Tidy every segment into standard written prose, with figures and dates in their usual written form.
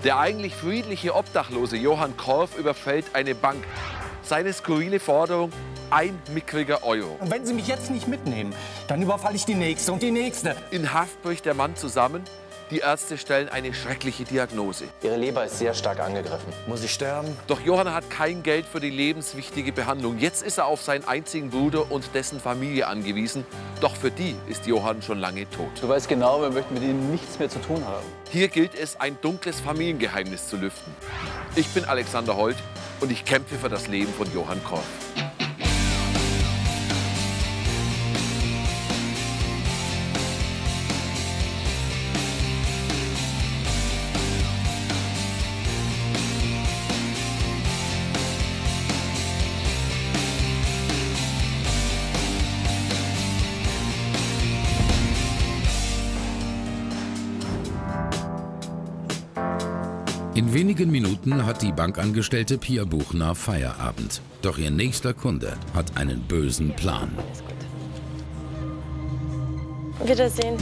Der eigentlich friedliche Obdachlose Johann Korff überfällt eine Bank. Seine skurrile Forderung: ein mickriger Euro. Und wenn Sie mich jetzt nicht mitnehmen, dann überfalle ich die nächste und die nächste. In Haft bricht der Mann zusammen. Die Ärzte stellen eine schreckliche Diagnose. Ihre Leber ist sehr stark angegriffen. Muss ich sterben? Doch Johann hat kein Geld für die lebenswichtige Behandlung. Jetzt ist er auf seinen einzigen Bruder und dessen Familie angewiesen. Doch für die ist Johann schon lange tot. Du weißt genau, wir möchten mit ihnen nichts mehr zu tun haben. Hier gilt es, ein dunkles Familiengeheimnis zu lüften. Ich bin Alexander Holt und ich kämpfe für das Leben von Johann Korff. In wenigen Minuten hat die Bankangestellte Pia Buchner Feierabend. Doch ihr nächster Kunde hat einen bösen Plan. Wiedersehen.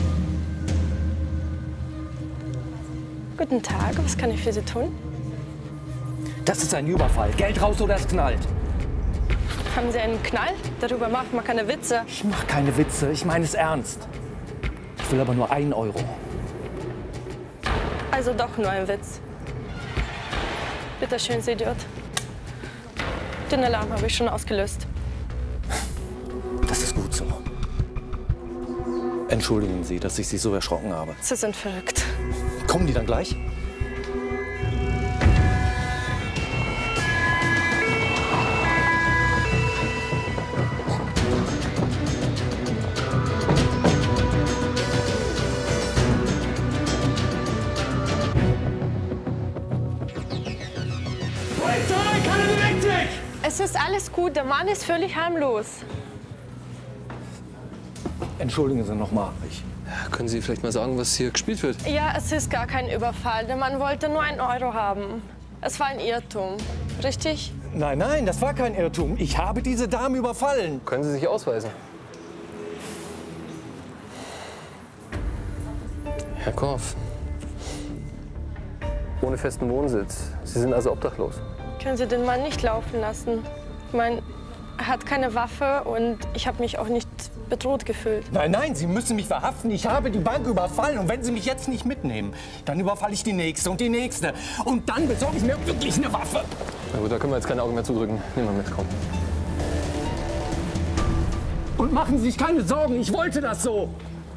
Guten Tag, was kann ich für Sie tun? Das ist ein Überfall. Geld raus oder es knallt. Haben Sie einen Knall? Darüber macht man keine Witze. Ich mache keine Witze, ich meine es ernst. Ich will aber nur 1 Euro. Also doch nur ein Witz. Bitte schön, Sie Idiot. Den Alarm habe ich schon ausgelöst. Das ist gut so. Entschuldigen Sie, dass ich Sie so erschrocken habe. Sie sind verrückt. Kommen die dann gleich? Es ist alles gut, der Mann ist völlig harmlos. Entschuldigen Sie noch mal. Können Sie vielleicht mal sagen, was hier gespielt wird? Ja, es ist gar kein Überfall. Der Mann wollte nur 1 Euro haben. Es war ein Irrtum, richtig? Nein, nein, das war kein Irrtum. Ich habe diese Dame überfallen. Können Sie sich ausweisen? Herr Korff, ohne festen Wohnsitz. Sie sind also obdachlos. Können Sie den Mann nicht laufen lassen? Ich meine, er hat keine Waffe und ich habe mich auch nicht bedroht gefühlt. Nein, nein, Sie müssen mich verhaften. Ich habe die Bank überfallen. Und wenn Sie mich jetzt nicht mitnehmen, dann überfalle ich die nächste und die nächste. Und dann besorge ich mir wirklich eine Waffe. Na gut, da können wir jetzt keine Augen mehr zudrücken. Nehmen wir mit, komm. Und machen Sie sich keine Sorgen, ich wollte das so.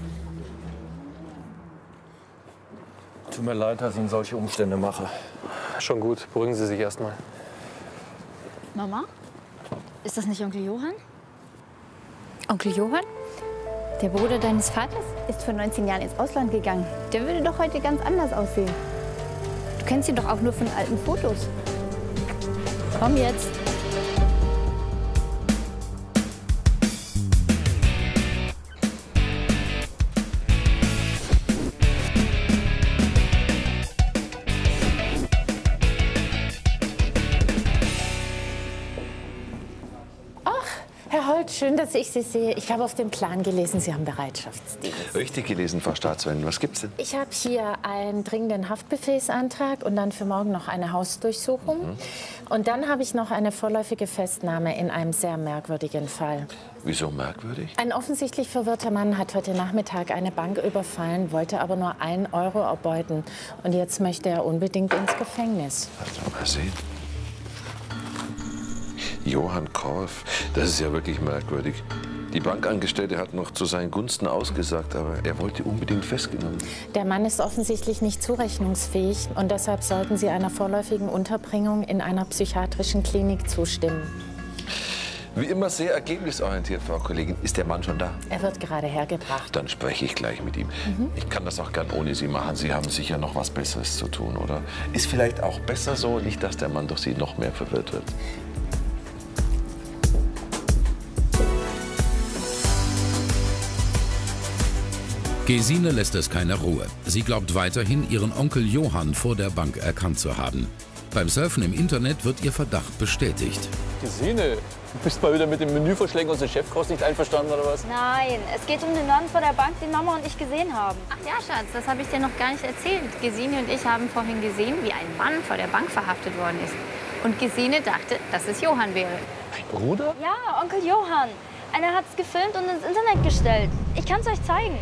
Tut mir leid, dass ich Ihnen solche Umstände mache. Schon gut, beruhigen Sie sich erst mal. Mama? Ist das nicht Onkel Johann? Onkel Johann? Der Bruder deines Vaters ist vor 19 Jahren ins Ausland gegangen. Der würde doch heute ganz anders aussehen. Du kennst ihn doch auch nur von alten Fotos. Komm jetzt. Herr Holt, schön, dass ich Sie sehe. Ich habe auf dem Plan gelesen, Sie haben Bereitschaftsdienst. Richtig gelesen, Frau Staatswäldin. Was gibt's denn? Ich habe hier einen dringenden Haftbefehlsantrag und dann für morgen noch eine Hausdurchsuchung. Und dann habe ich noch eine vorläufige Festnahme in einem sehr merkwürdigen Fall. Wieso merkwürdig? Ein offensichtlich verwirrter Mann hat heute Nachmittag eine Bank überfallen, wollte aber nur 1 Euro erbeuten. Und jetzt möchte er unbedingt ins Gefängnis. Also mal sehen. Johann Korff, das ist ja wirklich merkwürdig. Die Bankangestellte hat noch zu seinen Gunsten ausgesagt, aber er wollte unbedingt festgenommen. Der Mann ist offensichtlich nicht zurechnungsfähig und deshalb sollten Sie einer vorläufigen Unterbringung in einer psychiatrischen Klinik zustimmen. Wie immer sehr ergebnisorientiert, Frau Kollegin. Ist der Mann schon da? Er wird gerade hergebracht. Dann spreche ich gleich mit ihm. Ich kann das auch gern ohne Sie machen. Sie haben sicher noch was Besseres zu tun, oder? Ist vielleicht auch besser so, nicht, dass der Mann durch Sie noch mehr verwirrt wird. Gesine lässt es keine Ruhe. Sie glaubt weiterhin, ihren Onkel Johann vor der Bank erkannt zu haben. Beim Surfen im Internet wird ihr Verdacht bestätigt. Gesine, du bist mal wieder mit dem Menüvorschlägen unseres Chefkoch nicht einverstanden, oder was? Nein, es geht um den Mann vor der Bank, den Mama und ich gesehen haben. Ach ja, Schatz, das habe ich dir noch gar nicht erzählt. Gesine und ich haben vorhin gesehen, wie ein Mann vor der Bank verhaftet worden ist. Und Gesine dachte, dass es Johann wäre. Mein Bruder? Ja, Onkel Johann. Einer hat es gefilmt und ins Internet gestellt. Ich kann es euch zeigen.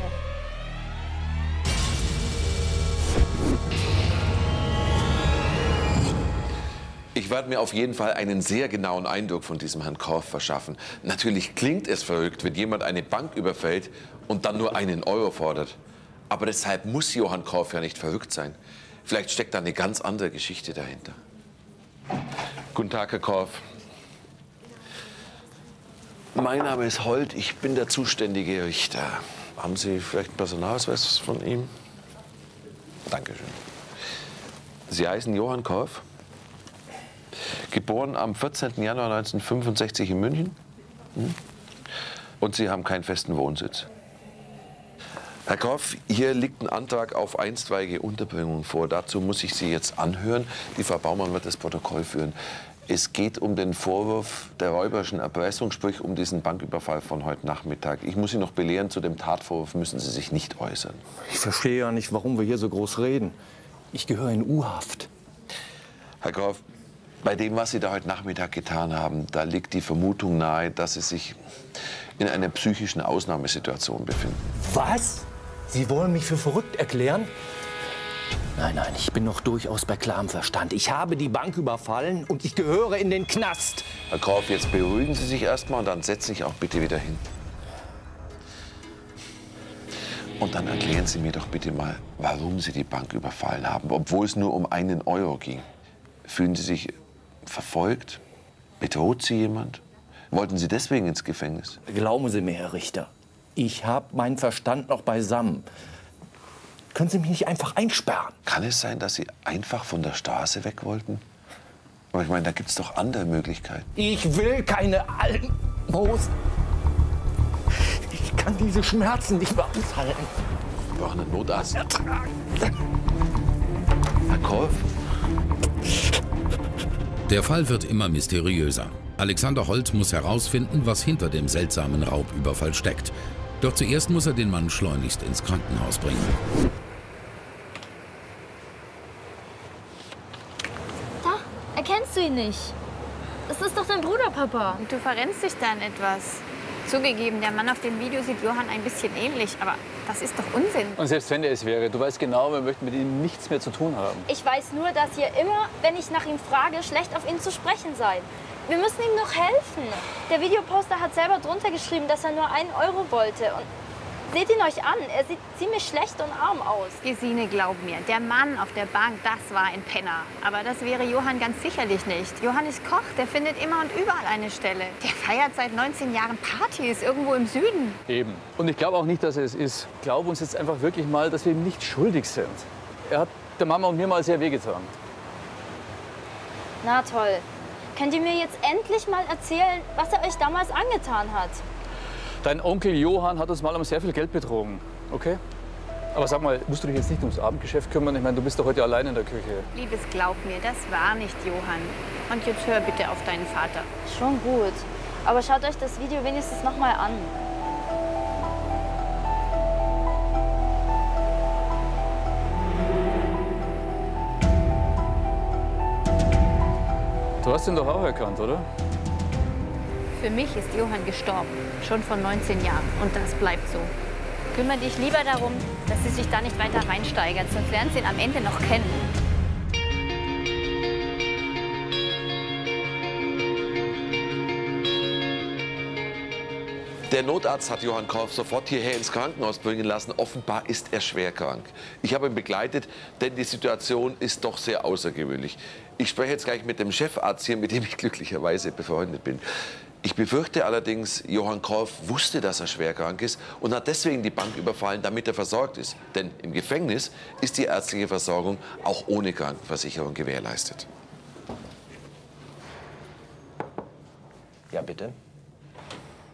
Ich werde mir auf jeden Fall einen sehr genauen Eindruck von diesem Herrn Korff verschaffen. Natürlich klingt es verrückt, wenn jemand eine Bank überfällt und dann nur 1 Euro fordert. Aber deshalb muss Johann Korff ja nicht verrückt sein. Vielleicht steckt da eine ganz andere Geschichte dahinter. Guten Tag, Herr Korff. Mein Name ist Holt, ich bin der zuständige Richter. Haben Sie vielleicht einen Personalausweis von ihm? Dankeschön. Sie heißen Johann Korff? Geboren am 14. Januar 1965 in München. Und Sie haben keinen festen Wohnsitz. Herr Korff, hier liegt ein Antrag auf einstweilige Unterbringung vor. Dazu muss ich Sie jetzt anhören. Die Frau Baumann wird das Protokoll führen. Es geht um den Vorwurf der räuberischen Erpressung, sprich um diesen Banküberfall von heute Nachmittag. Ich muss Sie noch belehren, zu dem Tatvorwurf müssen Sie sich nicht äußern. Ich verstehe ja nicht, warum wir hier so groß reden. Ich gehöre in U-Haft. Herr Korff, bei dem, was Sie da heute Nachmittag getan haben, da liegt die Vermutung nahe, dass Sie sich in einer psychischen Ausnahmesituation befinden. Was? Sie wollen mich für verrückt erklären? Nein, nein, ich bin noch durchaus bei klarem Verstand. Ich habe die Bank überfallen und ich gehöre in den Knast. Herr Korff, jetzt beruhigen Sie sich erstmal und dann setzen Sie sich auch bitte wieder hin. Und dann erklären Sie mir doch bitte mal, warum Sie die Bank überfallen haben, obwohl es nur um 1 Euro ging. Fühlen Sie sich verfolgt? Bedroht Sie jemand? Wollten Sie deswegen ins Gefängnis? Glauben Sie mir, Herr Richter, ich habe meinen Verstand noch beisammen. Können Sie mich nicht einfach einsperren? Kann es sein, dass Sie einfach von der Straße weg wollten? Aber ich meine, da gibt es doch andere Möglichkeiten. Ich will keine Almosen. Ich kann diese Schmerzen nicht mehr aushalten. Wir brauchen einen Notarzt. Herr Korff? Der Fall wird immer mysteriöser. Alexander Holt muss herausfinden, was hinter dem seltsamen Raubüberfall steckt. Doch zuerst muss er den Mann schleunigst ins Krankenhaus bringen. Da, erkennst du ihn nicht? Das ist doch dein Bruder, Papa. Und du verrennst dich da in etwas. Zugegeben, der Mann auf dem Video sieht Johann ein bisschen ähnlich, aber das ist doch Unsinn. Und selbst wenn er es wäre, du weißt genau, wir möchten mit ihm nichts mehr zu tun haben. Ich weiß nur, dass ihr immer, wenn ich nach ihm frage, schlecht auf ihn zu sprechen seid. Wir müssen ihm noch helfen. Der Videoposter hat selber drunter geschrieben, dass er nur 1 Euro wollte. Und seht ihn euch an, er sieht ziemlich schlecht und arm aus. Gesine, glaub mir, der Mann auf der Bank, das war ein Penner. Aber das wäre Johann ganz sicherlich nicht. Johann ist Koch, der findet immer und überall eine Stelle. Der feiert seit 19 Jahren Partys irgendwo im Süden. Eben. Und ich glaube auch nicht, dass er es ist. Ich glaube uns jetzt einfach wirklich mal, dass wir ihm nicht schuldig sind. Er hat der Mama und mir mal sehr wehgetan. Na toll. Könnt ihr mir jetzt endlich mal erzählen, was er euch damals angetan hat? Dein Onkel Johann hat uns mal um sehr viel Geld betrogen, okay? Aber sag mal, musst du dich jetzt nicht ums Abendgeschäft kümmern? Ich meine, du bist doch heute allein in der Küche. Liebes, glaub mir, das war nicht Johann. Und jetzt hör bitte auf deinen Vater. Schon gut. Aber schaut euch das Video wenigstens noch mal an. Du hast ihn doch auch erkannt, oder? Für mich ist Johann gestorben, schon vor 19 Jahren. Und das bleibt so. Kümmere dich lieber darum, dass sie sich da nicht weiter reinsteigert, sonst werden sie ihn am Ende noch kennen. Der Notarzt hat Johann Korff sofort hierher ins Krankenhaus bringen lassen. Offenbar ist er schwer krank. Ich habe ihn begleitet, denn die Situation ist doch sehr außergewöhnlich. Ich spreche jetzt gleich mit dem Chefarzt hier, mit dem ich glücklicherweise befreundet bin. Ich befürchte allerdings, Johann Korff wusste, dass er schwer krank ist und hat deswegen die Bank überfallen, damit er versorgt ist. Denn im Gefängnis ist die ärztliche Versorgung auch ohne Krankenversicherung gewährleistet. Ja, bitte.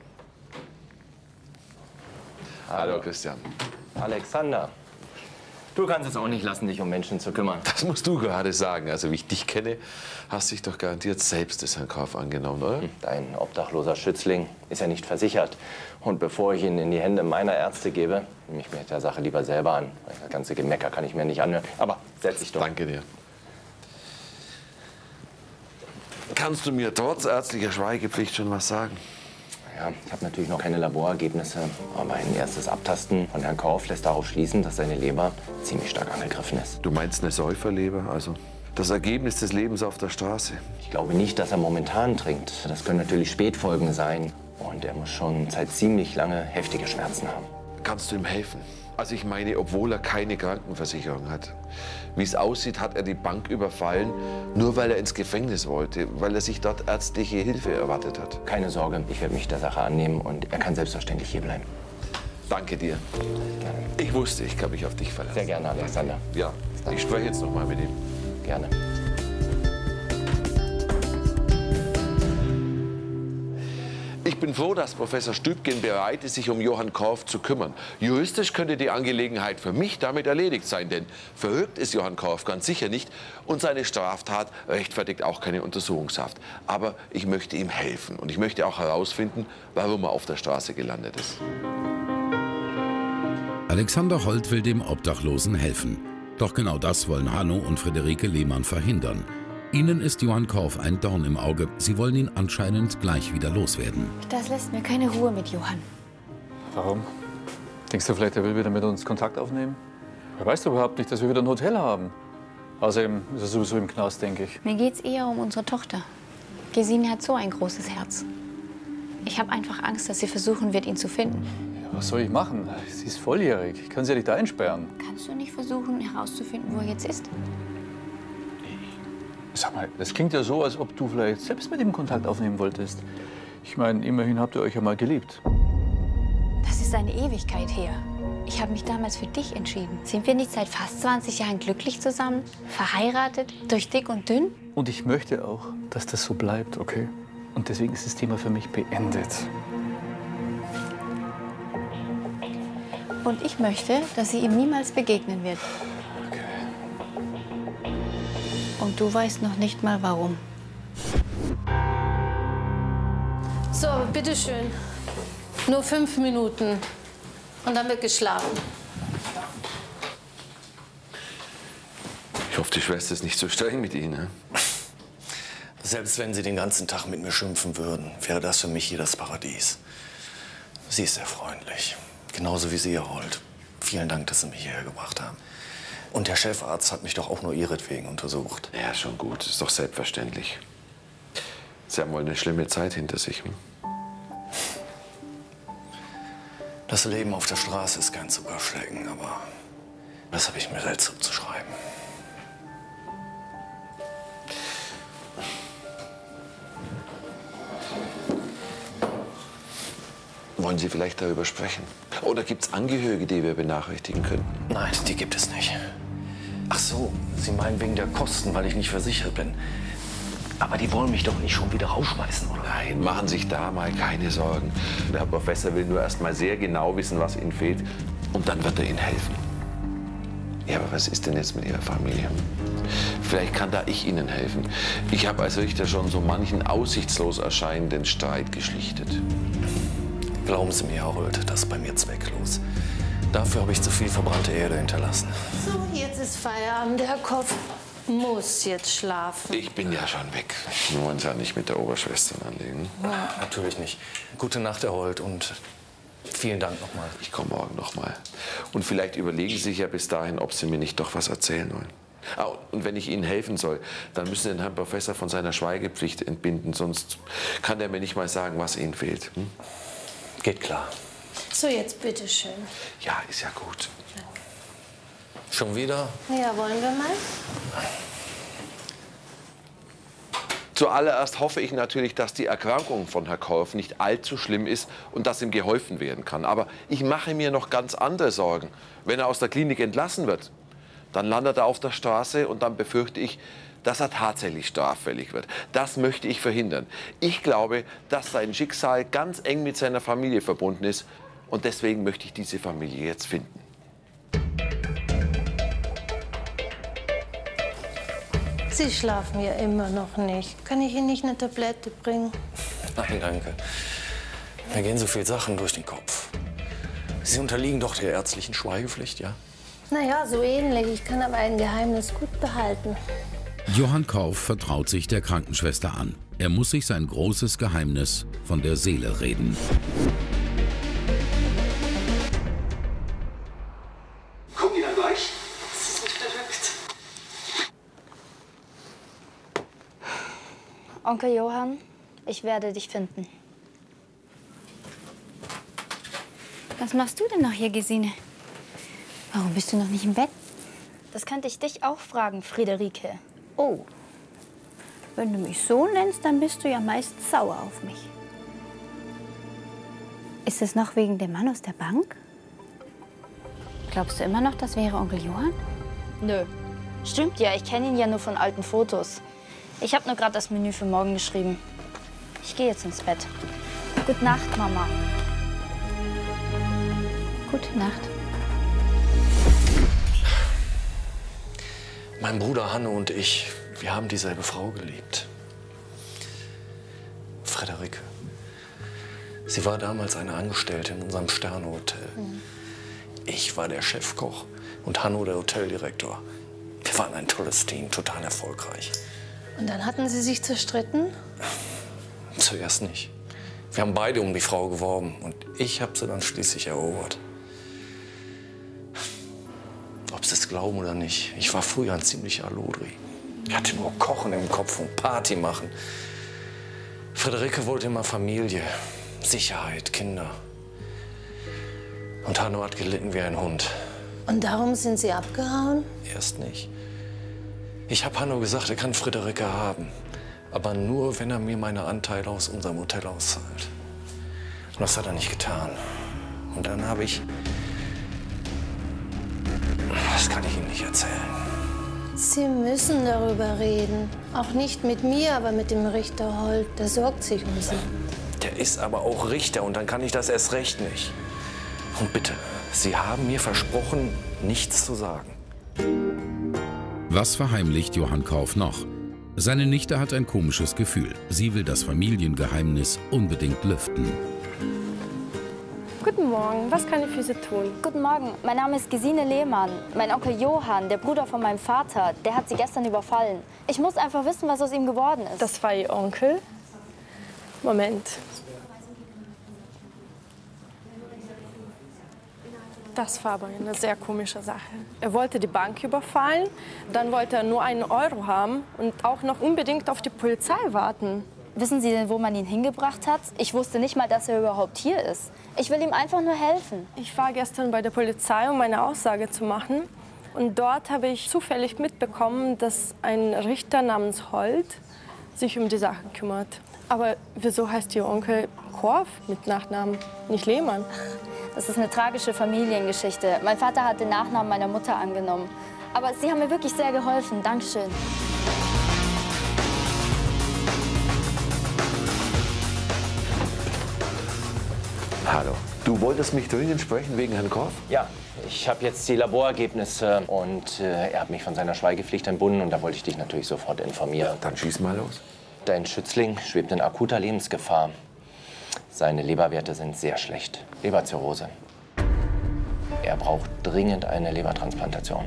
Hallo Christian. Alexander, Du kannst es auch nicht lassen, dich um Menschen zu kümmern. Das musst du gerade sagen. Also wie ich dich kenne, hast dich doch garantiert selbst des Herrn Kauf angenommen, oder? Dein obdachloser Schützling ist ja nicht versichert. Und bevor ich ihn in die Hände meiner Ärzte gebe, nehme ich mir der Sache lieber selber an. Das ganze Gemecker kann ich mir nicht anhören. Aber setz dich doch. Danke dir. Kannst du mir trotz ärztlicher Schweigepflicht schon was sagen? Ja, ich habe natürlich noch keine Laborergebnisse, aber ein erstes Abtasten von Herrn Kauf lässt darauf schließen, dass seine Leber ziemlich stark angegriffen ist. Du meinst eine Säuferleber, also das Ergebnis des Lebens auf der Straße? Ich glaube nicht, dass er momentan trinkt. Das können natürlich Spätfolgen sein. Und er muss schon seit ziemlich lange heftige Schmerzen haben. Kannst du ihm helfen? Also ich meine, obwohl er keine Krankenversicherung hat. Wie es aussieht, hat er die Bank überfallen, nur weil er ins Gefängnis wollte, weil er sich dort ärztliche Hilfe erwartet hat. Keine Sorge, ich werde mich der Sache annehmen und er kann selbstverständlich hier bleiben. Danke dir. Gerne. Ich wusste, ich kann mich auf dich verlassen. Sehr gerne, Alexander. Ja, ich spreche jetzt noch mal mit ihm. Gerne. Ich bin froh, dass Professor Stübgen bereit ist, sich um Johann Kauf zu kümmern. Juristisch könnte die Angelegenheit für mich damit erledigt sein, denn verrückt ist Johann Kauf ganz sicher nicht und seine Straftat rechtfertigt auch keine Untersuchungshaft. Aber ich möchte ihm helfen und ich möchte auch herausfinden, warum er auf der Straße gelandet ist. Alexander Holt will dem Obdachlosen helfen. Doch genau das wollen Hanno und Friederike Lehmann verhindern. Ihnen ist Johann Kauf ein Dorn im Auge. Sie wollen ihn anscheinend gleich wieder loswerden. Das lässt mir keine Ruhe mit Johann. Warum? Denkst du vielleicht, er will wieder mit uns Kontakt aufnehmen? Er weiß doch überhaupt nicht, dass wir wieder ein Hotel haben. Außerdem ist er sowieso im Knast, denke ich. Mir geht's eher um unsere Tochter. Gesine hat so ein großes Herz. Ich habe einfach Angst, dass sie versuchen wird, ihn zu finden. Ja, was soll ich machen? Sie ist volljährig. Ich kann sie ja nicht einsperren. Kannst du nicht versuchen, herauszufinden, wo er jetzt ist? Sag mal, das klingt ja so, als ob du vielleicht selbst mit ihm Kontakt aufnehmen wolltest. Ich meine, immerhin habt ihr euch ja mal geliebt. Das ist eine Ewigkeit her. Ich habe mich damals für dich entschieden. Sind wir nicht seit fast 20 Jahren glücklich zusammen? Verheiratet? Durch dick und dünn? Und ich möchte auch, dass das so bleibt, okay? Und deswegen ist das Thema für mich beendet. Und ich möchte, dass sie ihm niemals begegnen wird. Und du weißt noch nicht mal, warum. So, bitteschön. Nur 5 Minuten. Und dann wird geschlafen. Ich hoffe, die Schwester ist nicht so streng mit Ihnen. Ne? Selbst wenn Sie den ganzen Tag mit mir schimpfen würden, wäre das für mich hier das Paradies. Sie ist sehr freundlich. Genauso wie Sie, Herr Holt. Vielen Dank, dass Sie mich hierher gebracht haben. Und der Chefarzt hat mich doch auch nur ihretwegen untersucht. Ja, schon gut. Ist doch selbstverständlich. Sie haben wohl eine schlimme Zeit hinter sich. Hm? Das Leben auf der Straße ist kein Zuckerschlecken, aber das habe ich mir selbst zuzuschreiben. Wollen Sie vielleicht darüber sprechen? Oder gibt es Angehörige, die wir benachrichtigen könnten? Nein, die gibt es nicht. Ach so, Sie meinen wegen der Kosten, weil ich nicht versichert bin. Aber die wollen mich doch nicht schon wieder rausschmeißen, oder? Nein, machen sich da mal keine Sorgen. Der Herr Professor will nur erst mal sehr genau wissen, was Ihnen fehlt. Und dann wird er Ihnen helfen. Ja, aber was ist denn jetzt mit Ihrer Familie? Vielleicht kann da ich Ihnen helfen. Ich habe als Richter schon so manchen aussichtslos erscheinenden Streit geschlichtet. Glauben Sie mir, Herr Holt, das ist bei mir zwecklos. Dafür habe ich zu viel verbrannte Erde hinterlassen. So, jetzt ist Feierabend. Der Kopf muss jetzt schlafen. Ich bin ja schon weg. Wir wollen uns ja nicht mit der Oberschwester anlegen. Ja. Natürlich nicht. Gute Nacht, Herr Holt, und vielen Dank nochmal. Ich komme morgen nochmal. Und vielleicht überlegen Sie sich ja bis dahin, ob Sie mir nicht doch was erzählen wollen. Ah, und wenn ich Ihnen helfen soll, dann müssen Sie den Herrn Professor von seiner Schweigepflicht entbinden. Sonst kann er mir nicht mal sagen, was Ihnen fehlt. Hm? Geht klar. So, jetzt bitteschön. Ja, ist ja gut. Schon wieder? Ja, wollen wir mal? Zuallererst hoffe ich natürlich, dass die Erkrankung von Herrn Kauf nicht allzu schlimm ist und dass ihm geholfen werden kann. Aber ich mache mir noch ganz andere Sorgen. Wenn er aus der Klinik entlassen wird, dann landet er auf der Straße und dann befürchte ich, dass er tatsächlich straffällig wird. Das möchte ich verhindern. Ich glaube, dass sein Schicksal ganz eng mit seiner Familie verbunden ist. Und deswegen möchte ich diese Familie jetzt finden. Sie schlafen ja immer noch nicht. Kann ich Ihnen nicht eine Tablette bringen? Nein, danke. Mir gehen so viele Sachen durch den Kopf. Sie unterliegen doch der ärztlichen Schweigepflicht, ja? Naja, so ähnlich. Ich kann aber ein Geheimnis gut behalten. Johann Korff vertraut sich der Krankenschwester an. Er muss sich sein großes Geheimnis von der Seele reden. Kommen die dann gleich? Das ist nicht verrückt. Onkel Johann, ich werde dich finden. Was machst du denn noch hier, Gesine? Warum bist du noch nicht im Bett? Das könnte ich dich auch fragen, Friederike. Oh, wenn du mich so nennst, dann bist du ja meist sauer auf mich. Ist es noch wegen dem Mann aus der Bank? Glaubst du immer noch, das wäre Onkel Johann? Nö. Stimmt ja, ich kenne ihn ja nur von alten Fotos. Ich habe nur gerade das Menü für morgen geschrieben. Ich gehe jetzt ins Bett. Gute Nacht, Mama. Gute Nacht. Mein Bruder Hanno und ich, wir haben dieselbe Frau geliebt. Friederike. Sie war damals eine Angestellte in unserem Sternehotel. Ich war der Chefkoch und Hanno der Hoteldirektor. Wir waren ein tolles Team, total erfolgreich. Und dann hatten Sie sich zerstritten? Zuerst nicht. Wir haben beide um die Frau geworben und ich habe sie dann schließlich erobert. Ob Sie es glauben oder nicht, ich war früher ein ziemlicher Lodri. Ich hatte nur Kochen im Kopf und Party machen. Friederike wollte immer Familie, Sicherheit, Kinder. Und Hanno hat gelitten wie ein Hund. Und darum sind Sie abgehauen? Erst nicht. Ich habe Hanno gesagt, er kann Friederike haben. Aber nur, wenn er mir meine Anteile aus unserem Hotel auszahlt. Und das hat er nicht getan. Und dann habe ich... Das kann ich Ihnen nicht erzählen. Sie müssen darüber reden. Auch nicht mit mir, aber mit dem Richter Holt. Der sorgt sich um Sie. Der ist aber auch Richter und dann kann ich das erst recht nicht. Und bitte, Sie haben mir versprochen, nichts zu sagen. Was verheimlicht Johann Korff noch? Seine Nichte hat ein komisches Gefühl. Sie will das Familiengeheimnis unbedingt lüften. Guten Morgen, was kann ich für Sie tun? Guten Morgen, mein Name ist Gesine Lehmann. Mein Onkel Johann, der Bruder von meinem Vater, der hat Sie gestern überfallen. Ich muss einfach wissen, was aus ihm geworden ist. Das war Ihr Onkel? Moment. Das war aber eine sehr komische Sache. Er wollte die Bank überfallen, dann wollte er nur 1 Euro haben und auch noch unbedingt auf die Polizei warten. Wissen Sie denn, wo man ihn hingebracht hat? Ich wusste nicht mal, dass er überhaupt hier ist. Ich will ihm einfach nur helfen. Ich war gestern bei der Polizei, um meine Aussage zu machen. Und dort habe ich zufällig mitbekommen, dass ein Richter namens Holt sich um die Sache kümmert. Aber wieso heißt Ihr Onkel Korff mit Nachnamen, nicht Lehmann? Das ist eine tragische Familiengeschichte. Mein Vater hat den Nachnamen meiner Mutter angenommen. Aber Sie haben mir wirklich sehr geholfen. Dankeschön. Hallo. Du wolltest mich dringend sprechen wegen Herrn Korff? Ja, ich habe jetzt die Laborergebnisse und er hat mich von seiner Schweigepflicht entbunden und da wollte ich dich natürlich sofort informieren. Dann schieß mal los. Dein Schützling schwebt in akuter Lebensgefahr. Seine Leberwerte sind sehr schlecht. Leberzirrhose. Er braucht dringend eine Lebertransplantation.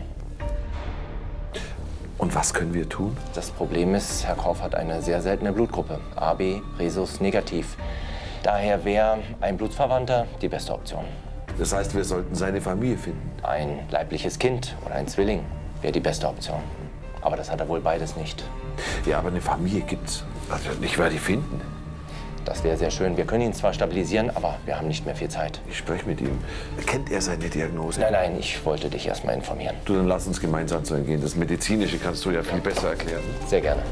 Und was können wir tun? Das Problem ist, Herr Korff hat eine sehr seltene Blutgruppe. AB Rhesus negativ. Daher wäre ein Blutsverwandter die beste Option. Das heißt, wir sollten seine Familie finden? Ein leibliches Kind oder ein Zwilling wäre die beste Option. Aber das hat er wohl beides nicht. Ja, aber eine Familie gibt's. Also ich werde die finden. Das wäre sehr schön. Wir können ihn zwar stabilisieren, aber wir haben nicht mehr viel Zeit. Ich spreche mit ihm. Kennt er seine Diagnose? Nein, nein, ich wollte dich erst mal informieren. Du, dann lass uns gemeinsam zu ihm gehen. Das Medizinische kannst du ja viel besser erklären. Sehr gerne.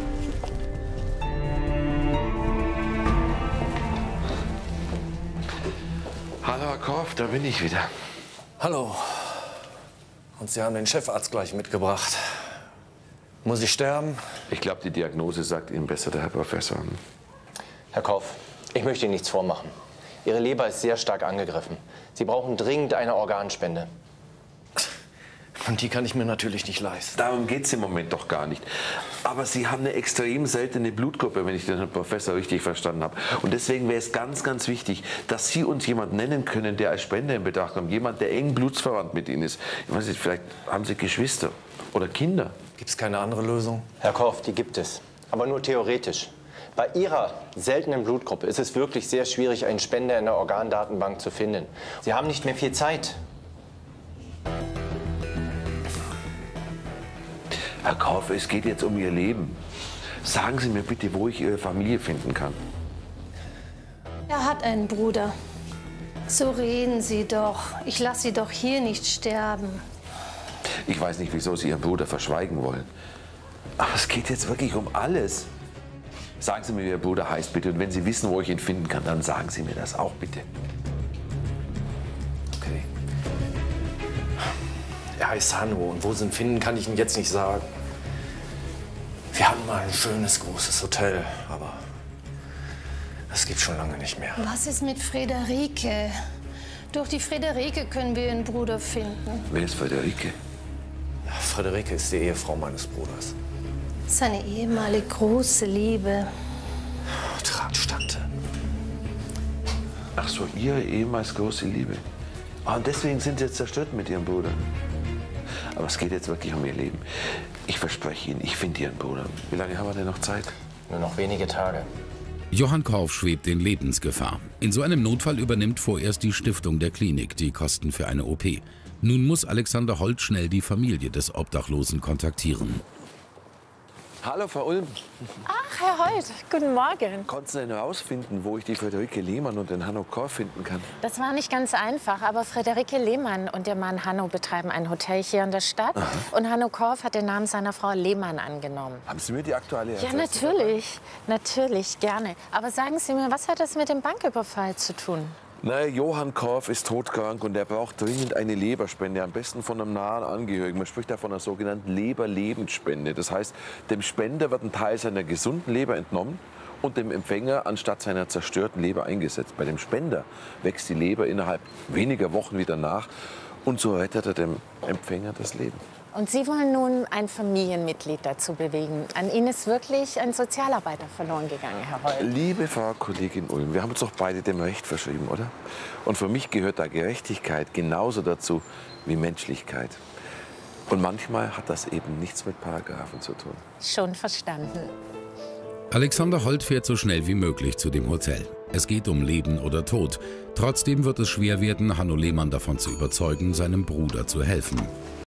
Hallo, Herr Korff, da bin ich wieder. Hallo. Und Sie haben den Chefarzt gleich mitgebracht. Muss ich sterben? Ich glaube, die Diagnose sagt Ihnen besser, der Herr Professor. Herr Korff, ich möchte Ihnen nichts vormachen. Ihre Leber ist sehr stark angegriffen. Sie brauchen dringend eine Organspende. Und die kann ich mir natürlich nicht leisten. Darum geht es im Moment doch gar nicht. Aber Sie haben eine extrem seltene Blutgruppe, wenn ich den Herrn Professor richtig verstanden habe. Und deswegen wäre es ganz, ganz wichtig, dass Sie uns jemanden nennen können, der als Spender in Betracht kommt. Jemand, der eng blutsverwandt mit Ihnen ist. Ich weiß nicht, vielleicht haben Sie Geschwister oder Kinder. Gibt es keine andere Lösung? Herr Korff, die gibt es. Aber nur theoretisch. Bei Ihrer seltenen Blutgruppe ist es wirklich sehr schwierig, einen Spender in der Organdatenbank zu finden. Sie haben nicht mehr viel Zeit. Herr Korff, es geht jetzt um Ihr Leben. Sagen Sie mir bitte, wo ich Ihre Familie finden kann. Er hat einen Bruder. So reden Sie doch. Ich lasse Sie doch hier nicht sterben. Ich weiß nicht, wieso Sie Ihren Bruder verschweigen wollen. Aber es geht jetzt wirklich um alles. Sagen Sie mir, wie Ihr Bruder heißt, bitte. Und wenn Sie wissen, wo ich ihn finden kann, dann sagen Sie mir das auch, bitte. Okay. Er heißt Hanno. Und wo Sie ihn finden, kann ich Ihnen jetzt nicht sagen. Wir hatten mal ein schönes, großes Hotel, aber das gibt's schon lange nicht mehr. Was ist mit Friederike? Durch die Friederike können wir Ihren Bruder finden. Wer ist Friederike? Friederike ist die Ehefrau meines Bruders. Seine ehemalige große Liebe. Tratstante. Ach so, Ihre ehemals große Liebe. Ah, und deswegen sind Sie jetzt zerstört mit Ihrem Bruder. Aber es geht jetzt wirklich um Ihr Leben. Ich verspreche Ihnen, ich finde Ihren Bruder. Wie lange haben wir denn noch Zeit? Nur noch wenige Tage. Johann Korff schwebt in Lebensgefahr. In so einem Notfall übernimmt vorerst die Stiftung der Klinik die Kosten für eine OP. Nun muss Alexander Holt schnell die Familie des Obdachlosen kontaktieren. Hallo, Frau Ulm. Ach, Herr Holt, guten Morgen. Konnten Sie denn herausfinden, wo ich die Friederike Lehmann und den Hanno Korff finden kann? Das war nicht ganz einfach, aber Friederike Lehmann und ihr Mann Hanno betreiben ein Hotel hier in der Stadt. Aha. Und Hanno Korff hat den Namen seiner Frau Lehmann angenommen. Haben Sie mir die aktuelle Ja, Adresse natürlich. Natürlich, gerne. Aber sagen Sie mir, was hat das mit dem Banküberfall zu tun? Na, Johann Korff ist todkrank und er braucht dringend eine Leberspende, am besten von einem nahen Angehörigen. Man spricht da von einer sogenannten Leberlebensspende. Das heißt, dem Spender wird ein Teil seiner gesunden Leber entnommen und dem Empfänger anstatt seiner zerstörten Leber eingesetzt. Bei dem Spender wächst die Leber innerhalb weniger Wochen wieder nach und so rettet er dem Empfänger das Leben. Und Sie wollen nun ein Familienmitglied dazu bewegen. An Ihnen ist wirklich ein Sozialarbeiter verloren gegangen, Herr Holt. Liebe Frau Kollegin Ulm, wir haben uns doch beide dem Recht verschrieben, oder? Und für mich gehört da Gerechtigkeit genauso dazu wie Menschlichkeit. Und manchmal hat das eben nichts mit Paragraphen zu tun. Schon verstanden. Alexander Holt fährt so schnell wie möglich zu dem Hotel. Es geht um Leben oder Tod. Trotzdem wird es schwer werden, Hanno Lehmann davon zu überzeugen, seinem Bruder zu helfen.